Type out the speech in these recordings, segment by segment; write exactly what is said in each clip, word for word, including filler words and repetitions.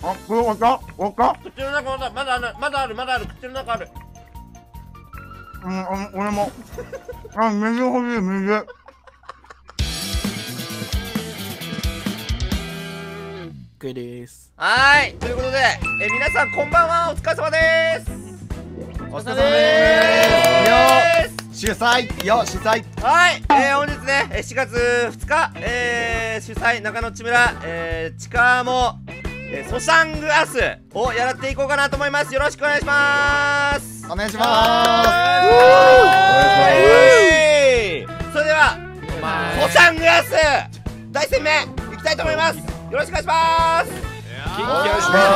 あ、これわかわか口の中まだまだあるまだあるまだある口の中ある。 うん、あ俺も。あ、水欲しい、水。 OK です。 はーい、ということで、え皆さんこんばんは、お疲れ様です。 お疲れ様でーす。 主催よ、主催。 はい、えー、本日ね、しがつふつか、えー、主催中野千村、えー、ちかも、えー、ソシャングアスをやっていこうかなと思います。よろしくお願いします。 お願いしまーす。それでは、ソシャングアス大戦目いきたいと思います。よろしくお願いします。 お願いします。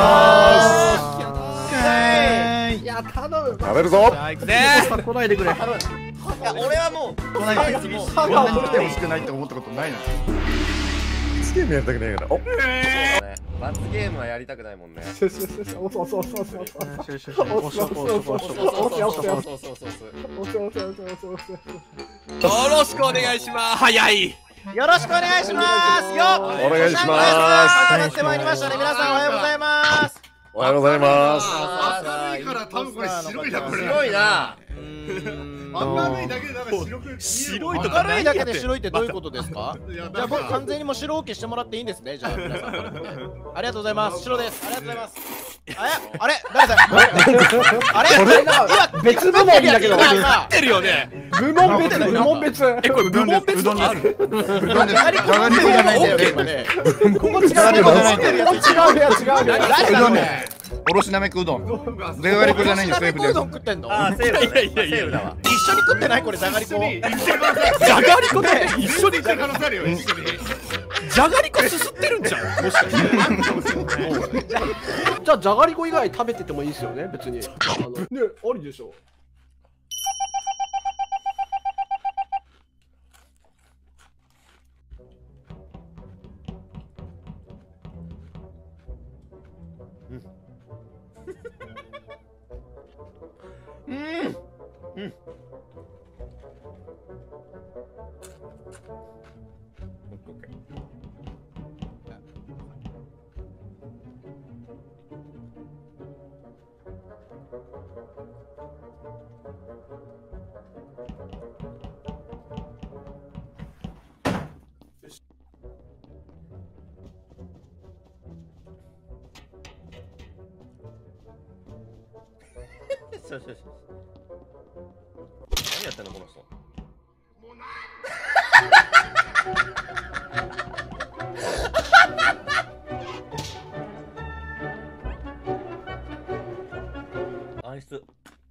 いや頼む。 食べるぞ。 行くぜ。来ないでくれ。 いや、俺はもう来ないで。もうこんなに来てほしくないって思ったことないな。 ゲームやりたくないから。お。 罰ゲームはやりたくないもんね。 そうそうそうそうそうそうそうそうよろしくお願いします。早い。 よろしくお願いしますよ。 お願いします。 始まってまいりましたね。皆さんおはようございます。 おはようございます。 明るいから多分これ白いなこれ。 白いな。 明るいだけでなんか白く白いとか明るいだけで白いってどういうことですか？じゃあ僕完全にもう白 OK してもらっていいんですね。じゃあ皆さんこれ見てありがとうございます。白です。ありがとうございます。あれ誰だ？あれ今別部門だけど今ってるよね。 部門別部門別。 えこれ部門別とかある？ うどんです。じゃがりこじゃないんだよね、今ね。 ここ違うじゃないんだよ。 違う部屋違う部屋。 うどんね。おろしなめくうどん。じゃがりこじゃないんです、セーフです。 うどん食ってんの？ あ、セーフだね。 いやいやいやセーフだわ。 一緒に食ってないこれじゃがりこ。 じゃがりこで一緒に行く可能性あるよ。一緒に。じゃがりこすすってるんじゃん。もしかして。 じゃあじゃがりこ以外食べててもいいですよね別に。あのねありでしょ。 うん。うん。そうそうそう。何やってんのこの人。暗室。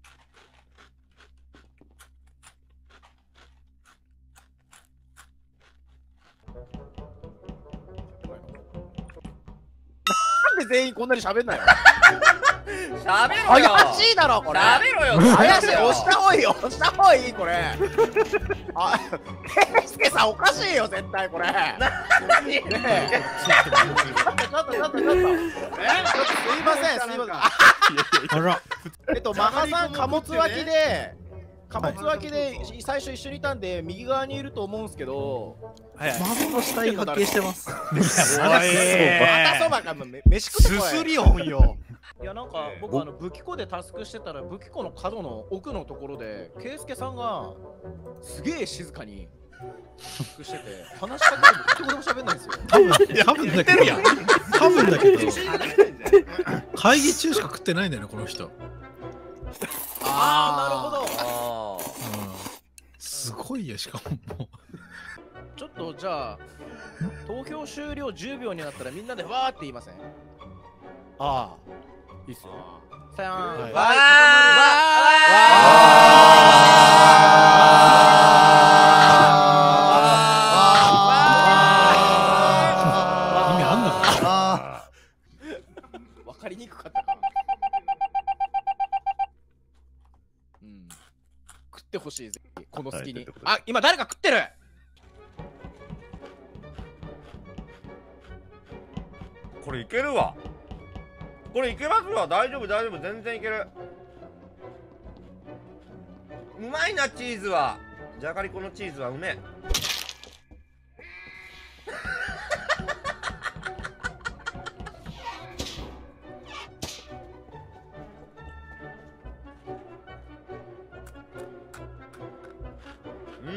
なんで全員こんなに喋んないの？ 喋ろよ。 怪しいだろこれ。 喋ろよ。 怪しい。押した方がいいよ。押した方がいいこれ。あ、ケイスケさんおかしいよ絶対これ。 何？ ねえ。ちょっとちょっとちょっとちょっと。え？ちょっとすいませんすいません。 あら。 えっとマハさん貨物脇で貨物脇で最初一緒にいたんで右側にいると思うんですけど。 孫の死体発見してます。おい。 またそばか飯食ってこい。 すすり音よ。 いやなんか僕あの武器庫でタスクしてたら武器庫の角の奥のところでケイスケさんがすげえ静かにタスクしてて話しかけても一言も喋んないんですよ。 多分多分だけど多分だけど会議中しか食ってないんだよねこの人。 ああなるほど。 ああ。 すごいよしかももう。 ちょっとじゃあ投票終了じゅうびょうになったらみんなでわーって言いません？ ああ。いいっすよ。 さやん。わーい。 わーい。 意味あんのか。 わかりにくかったか。うん。食ってほしいぜこの隙に。あ、今誰か食ってる。 これいけるわ。これいけますわ。大丈夫大丈夫、全然いける。うまいなチーズは。じゃがりこのチーズはうめえ。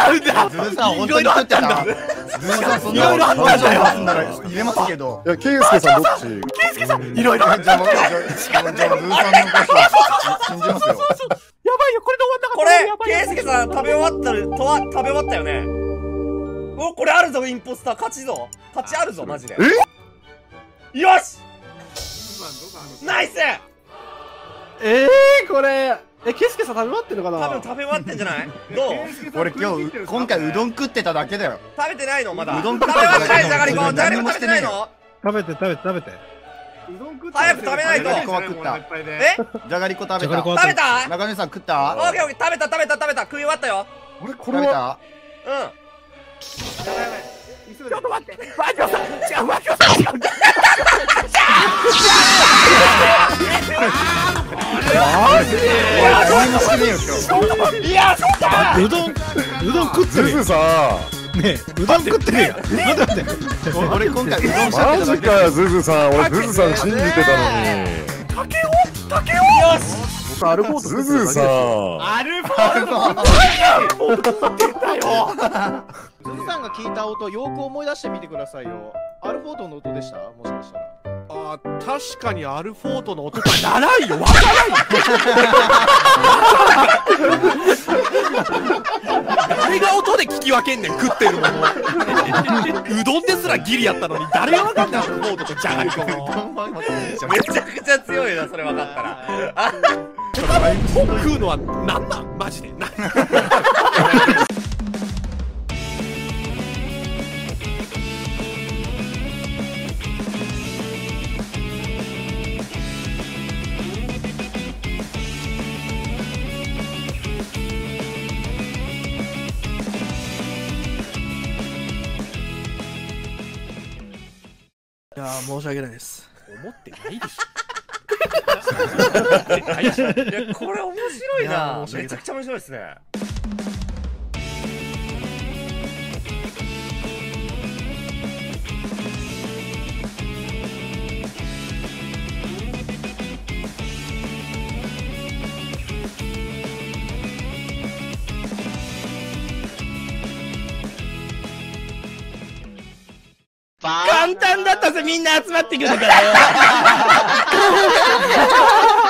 うんだ。 ズルさん本当に食ってた。ズルさんそんなこと入れますけど。 いや、ケイスケさんどっち？ ケイスケさんいろいろ。 じゃあ僕じゃあズルさんのこと信じますよ。 やばいよ、これで終わんなかった。 これケイスケさん食べ終わったるとは食べ終わったよね。お、これあるぞインポスター勝ちぞ。勝ちあるぞマジで。よし。ナイス。 えー、これえ、ケイスケさん食べ終わってるのかな。 多分食べ終わってんじゃない？どう？ 俺今日今回うどん食ってただけだよ。 食べてないのまだ。 うどん食べ終わってないじゃがりこ。じゃがりこ食べてないの？ 食べて食べて食べて。 早く食べないと。 じゃがりこは食った。 え？ じゃがりこ食べた。 食食べた？ 中根さん食った？ オッケーオッケー食べた食べた食べた食い終わったよ。 俺こ食べれはた？ うん。 ちょっと待って。ワキオさん、違う、ワキオさん違う。 いや、そうだ。 うどん、うどん食ってるよ。 ズズさねえ、うどん食ってるよ。待って待って。 俺今回うどんん、 しゃべマっただけだよ。 ジかよ、ズズさん。俺ズズさん信じてたのに。 僕アルフォートズズさん。 アルフォート。 ズズさんが聞いた音よく思い出してみてくださいよ。アルフォートの音でした？もしかしたら。 あー、確かにアルフォートの音がならんよ、わからんよ。誰が音で聞き分けんねん、食ってるもの。うどんですらギリやったのに誰がわかんねん、アルフォートとじゃがりこの。 めちゃくちゃ強いなそれ分かったら。あ、 食うのはなんなんマジで。ないやー、申し訳ないです。 思ってないでしいやこれ面白いいやな。 申し訳ないめちゃくちゃ面白いですね。 簡単だったぜ、みんな集まってくるからよ。